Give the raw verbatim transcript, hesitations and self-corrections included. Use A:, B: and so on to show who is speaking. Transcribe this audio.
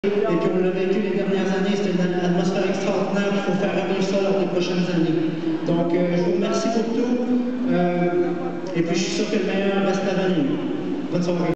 A: Et puis on l'a vécu les dernières années, c'est une atmosphère extraordinaire, il faut faire revivre ça lors des prochaines années. Donc euh, je vous remercie pour tout, euh, et puis je suis sûr que le meilleur reste à venir. Bonne soirée.